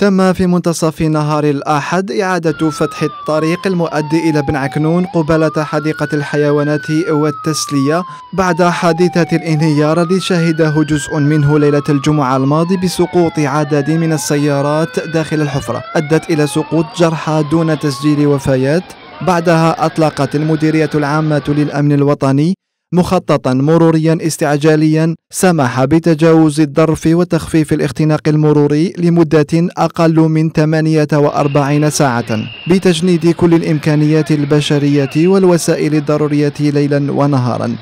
تم في منتصف نهار الأحد إعادة فتح الطريق المؤدي إلى بن عكنون قبالة حديقة الحيوانات والتسلية بعد حادثة الانهيار الذي شهده جزء منه ليلة الجمعة الماضي بسقوط عدد من السيارات داخل الحفرة أدت إلى سقوط جرحى دون تسجيل وفيات. بعدها أطلقت المديرية العامة للأمن الوطني مخططا مروريا استعجاليا سمح بتجاوز الظرف وتخفيف الاختناق المروري لمدة أقل من 48 ساعة بتجنيد كل الإمكانيات البشرية والوسائل الضرورية ليلا ونهارا.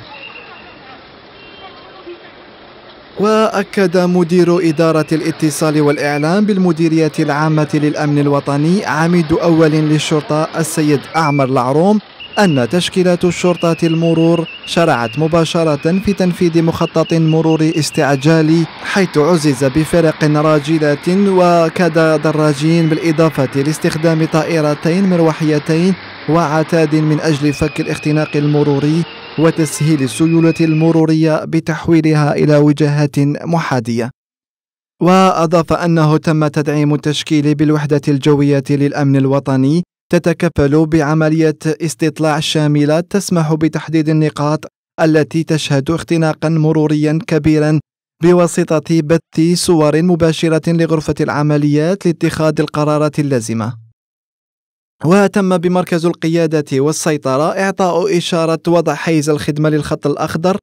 وأكد مدير إدارة الاتصال والإعلام بالمديرية العامة للأمن الوطني عميد أول للشرطة السيد أعمر العروم أن تشكيلات الشرطة المرور شرعت مباشرة في تنفيذ مخطط مروري استعجالي حيث عزز بفرق راجلات وكذا دراجين بالإضافة لاستخدام طائرتين مروحيتين وعتاد من أجل فك الاختناق المروري وتسهيل السيولة المرورية بتحويلها إلى وجهات محاذية. وأضاف أنه تم تدعيم التشكيل بالوحدة الجوية للأمن الوطني تتكفل بعملية استطلاع شاملة تسمح بتحديد النقاط التي تشهد اختناقا مروريا كبيرا بواسطة بث صور مباشرة لغرفة العمليات لاتخاذ القرارات اللازمة. وتم بمركز القيادة والسيطرة إعطاء إشارة وضع حيز الخدمة للخط الأخضر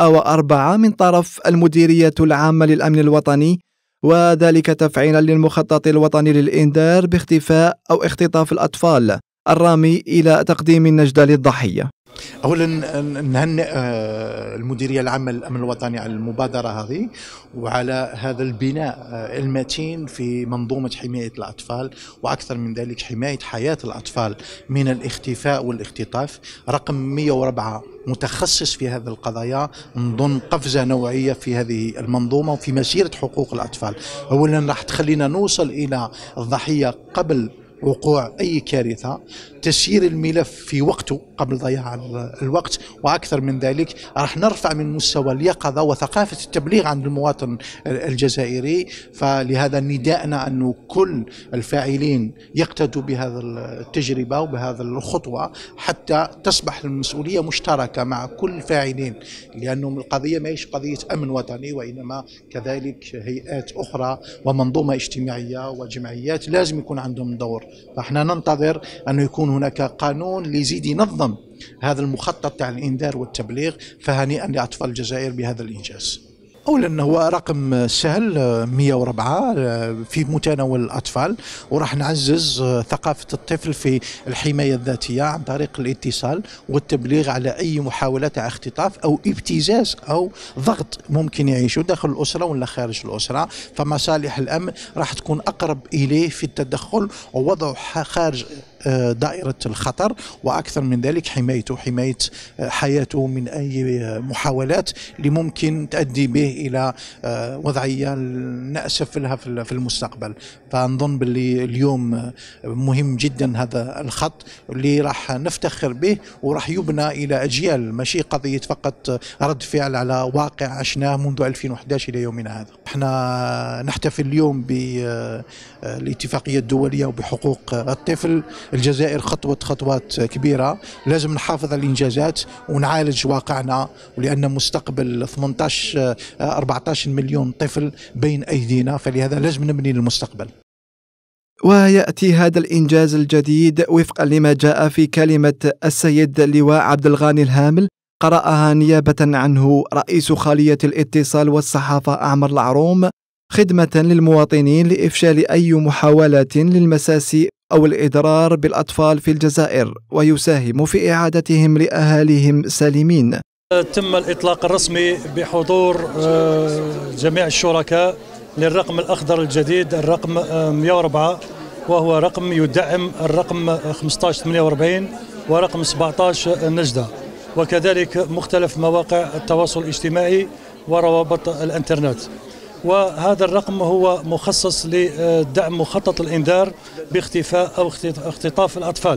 104 من طرف المديرية العامة للأمن الوطني، وذلك تفعيلا للمخطط الوطني للإنذار باختفاء أو اختطاف الأطفال الرامي إلى تقديم النجدة للضحية. أولا نهنئ المديرية العامة للأمن الوطني على المبادرة هذه وعلى هذا البناء المتين في منظومة حماية الأطفال، وأكثر من ذلك حماية حياة الأطفال من الاختفاء والاختطاف. رقم 104 متخصص في هذه القضايا، نظن قفزة نوعية في هذه المنظومة وفي مسيرة حقوق الأطفال. أولا راح تخلينا نوصل إلى الضحية قبل وقوع أي كارثة، تسيير الملف في وقته قبل ضياع الوقت، وأكثر من ذلك راح نرفع من مستوى اليقظة وثقافة التبليغ عند المواطن الجزائري. فلهذا نداءنا أنه كل الفاعلين يقتدوا بهذا التجربة وبهذا الخطوة حتى تصبح المسؤولية مشتركة مع كل الفاعلين، لأنه القضية ما هيش قضية أمن وطني، وإنما كذلك هيئات أخرى ومنظومة اجتماعية وجمعيات لازم يكون عندهم دور. فاحنا ننتظر أنه يكون هناك قانون ليزيد ينظم هذا المخطط تاع الإنذار والتبليغ. فهنيئا لأطفال الجزائر بهذا الإنجاز. أولا هو رقم سهل 104 في متناول الأطفال، وراح نعزز ثقافة الطفل في الحماية الذاتية عن طريق الاتصال والتبليغ على أي محاولة اختطاف أو ابتزاز أو ضغط ممكن يعيشه داخل الأسرة ولا خارج الأسرة. فمصالح الأمن راح تكون أقرب إليه في التدخل ووضعه خارج دائرة الخطر، وأكثر من ذلك حمايته، حماية حياته من أي محاولات اللي ممكن تؤدي به إلى وضعية نأسف لها في المستقبل. فنظن باللي اليوم مهم جدا هذا الخط اللي راح نفتخر به وراح يبنى إلى أجيال، ماشي قضية فقط رد فعل على واقع عشناه منذ 2011 إلى يومنا هذا. احنا نحتفل اليوم بالاتفاقية الدولية وبحقوق الطفل. الجزائر خطوات كبيرة، لازم نحافظ على الإنجازات ونعالج واقعنا، ولأن مستقبل 14 مليون طفل بين أيدينا، فلهذا لازم نبني للمستقبل. ويأتي هذا الإنجاز الجديد وفقا لما جاء في كلمة السيد اللواء عبد الغاني الهامل قرأها نيابة عنه رئيس خالية الاتصال والصحافة أعمر العروم، خدمة للمواطنين لإفشال أي محاولات للمساس أو الإضرار بالأطفال في الجزائر، ويساهم في إعادتهم لأهاليهم سالمين. تم الإطلاق الرسمي بحضور جميع الشركاء للرقم الأخضر الجديد الرقم 104، وهو رقم يدعم الرقم 1548 ورقم 17 النجدة، وكذلك مختلف مواقع التواصل الاجتماعي وروابط الانترنت. وهذا الرقم هو مخصص لدعم مخطط الإنذار باختفاء أو اختطاف الأطفال.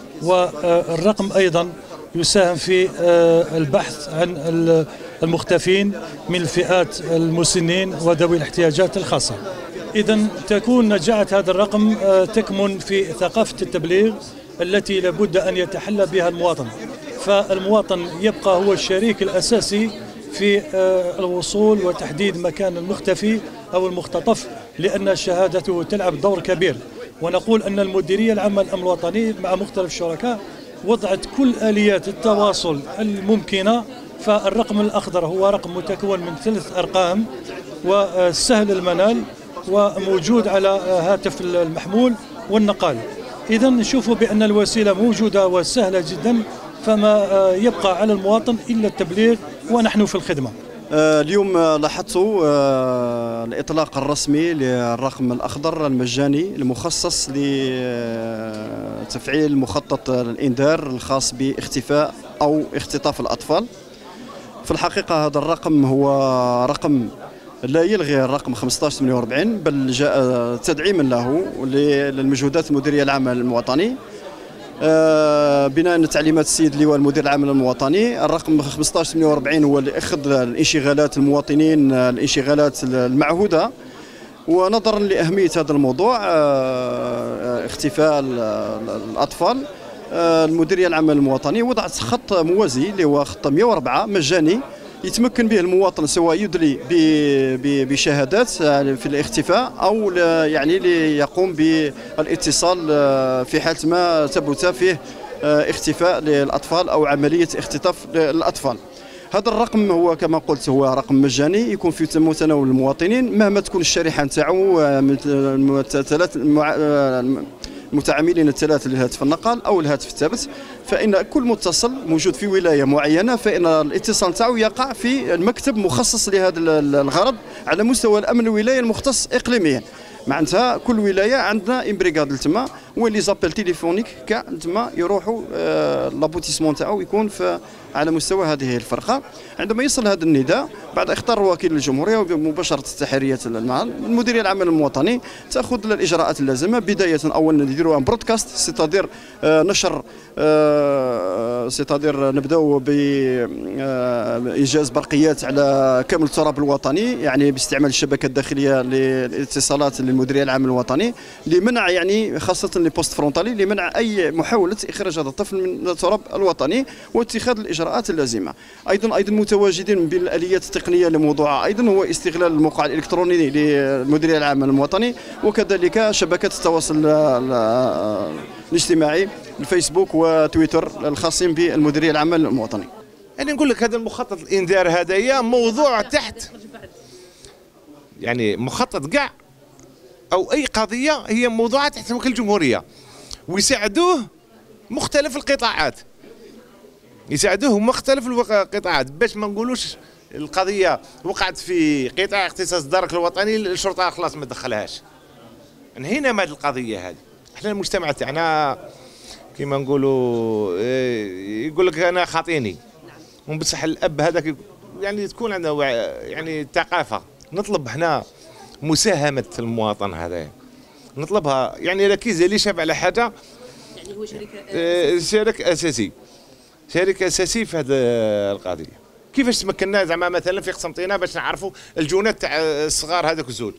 والرقم أيضا يساهم في البحث عن المختفين من الفئات المسنين وذوي الاحتياجات الخاصة. إذا تكون نجاعة هذا الرقم تكمن في ثقافة التبليغ التي لابد أن يتحلى بها المواطن. فالمواطن يبقى هو الشريك الأساسي في الوصول وتحديد مكان المختفي أو المختطف، لأن شهادته تلعب دور كبير. ونقول أن المديرية العامة للأمن الوطني مع مختلف الشركاء وضعت كل آليات التواصل الممكنة. فالرقم الأخضر هو رقم متكون من 3 أرقام وسهل المنال وموجود على هاتف المحمول والنقال. إذا نشوف بأن الوسيلة موجودة وسهلة جدا، فما يبقى على المواطن إلا التبليغ ونحن في الخدمة. اليوم لاحظت الإطلاق الرسمي للرقم الأخضر المجاني المخصص لتفعيل مخطط الإنذار الخاص باختفاء أو اختطاف الأطفال. في الحقيقة هذا الرقم هو رقم لا يلغي الرقم 1548، بل جاء تدعيما له للمجهودات المديرية العامة الوطني بناء على تعليمات السيد اللواء المدير العام الوطني. الرقم 1548 هو لأخذ الانشغالات المواطنين، الانشغالات المعهودة، ونظرا لأهمية هذا الموضوع اختفاء الأطفال، المديرية العامة الوطني وضعت خط موازي اللي هو خط 104 مجاني يتمكن به المواطن سواء يدلي بشهادات في الاختفاء او يعني ليقوم بالاتصال في حال ما ثبت فيه اختفاء للاطفال او عمليه اختطاف للاطفال. هذا الرقم هو كما قلت هو رقم مجاني يكون في متناول المواطنين مهما تكون الشريحه نتاعو المتعاملين الثلاث للهاتف النقال او الهاتف الثابت، فان كل متصل موجود في ولايه معينه فان الاتصال نتاعو يقع في المكتب مخصص لهذا الغرض على مستوى الامن الولايه المختص اقليميا. معناتها كل ولايه عندنا امبريغاد لتما وين لي زابيل تيليفونيك كاع تما يروحوا لابوتيسمون تاعو يكون على مستوى هذه الفرقه. عندما يصل هذا النداء بعد اختار وكيل الجمهوريه ومباشره التحريات المديريه العامه الوطني تاخذ الاجراءات اللازمه. بدايه اولا نديروا ان برودكاست سيتادير نشر سيتادير نبداو بايجاز برقيات على كامل التراب الوطني، يعني باستعمال الشبكه الداخليه للاتصالات للمديريه العامه الوطني لمنع يعني خاصه لي بوست فرونتالي لمنع اي محاوله اخراج هذا الطفل من التراب الوطني واتخاذ الاجراءات اللازمه. ايضا متواجدين بالاليات التقنيه لموضوعها ايضا هو استغلال الموقع الالكتروني للمديريه العامه الوطني وكذلك شبكات التواصل الاجتماعي الفيسبوك وتويتر الخاصين بالمديريه العامه الوطني. يعني نقول لك هذا المخطط الانذار هذايا موضوع تحت يعني مخطط كاع او اي قضيه هي موضوعه تحت وكيل الجمهوريه ويساعدوه مختلف القطاعات، يساعدوه مختلف القطاعات باش ما نقولوش القضيه وقعت في قطاع اختصاص الدرك الوطني الشرطه خلاص ما دخلهاش. انهينا من هذه القضيه هذه. احنا المجتمع تاعنا كيما نقولوا يقول لك انا خاطيني ومن بصح الاب هذاك يعني تكون عنده يعني ثقافه. نطلب هنا مساهمه المواطن هذا نطلبها، يعني اذا كيزالي شاب على حاجه يعني هو شريك اساسي في هذه القضيه. كيفاش تمكنا زعما مثلا في قسنطينه باش نعرفوا الجونات تاع الصغار هذوك الزول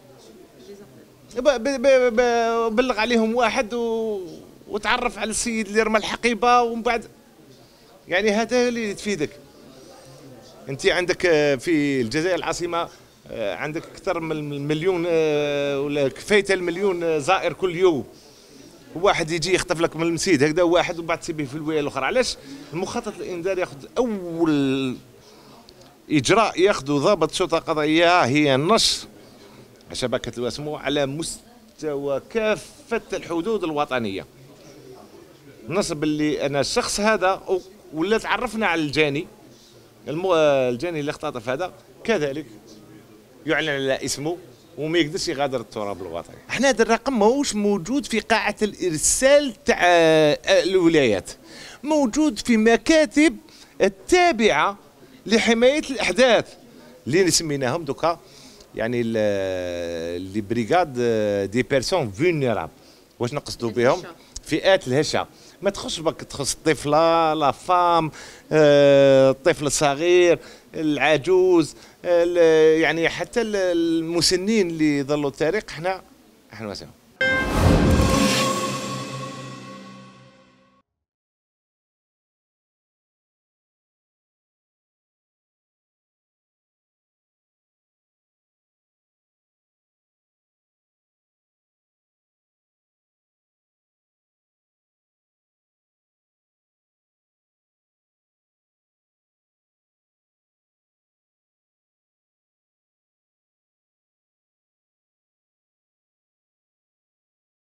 بلغ عليهم واحد وتعرف على السيد اللي رمى الحقيبه ومن بعد يعني هذا اللي تفيدك. انت عندك في الجزائر العاصمه عندك اكثر من مليون ولا كفايته المليون زائر كل يوم. واحد يجي يخطف لك من المسيد هكذا واحد وبعد تسيبه في الولايه الاخرى. علاش المخطط الانذار ياخذ اول اجراء ياخذ ضابط شرطه قضائيه هي النشر شبكه الوسمو على مستوى كافه الحدود الوطنيه. نصب اللي انا الشخص هذا ولا تعرفنا على الجاني اللي اختطف هذا كذلك يعلن على اسمه وما يقدرش يغادر التراب الوطني. احنا هذا الرقم ماهوش موجود في قاعه الارسال تاع الولايات، موجود في مكاتب التابعه لحمايه الاحداث اللي سميناهم دوكا يعني لي بريغاد دي بيرسون فولنيرابل. واش نقصدوا بهم؟ فئات الهشه. ما تخص بك تخص الطفله لا فام الطفل الصغير العجوز، يعني حتى المسنين اللي ظلوا الطريق احنا واسعهم.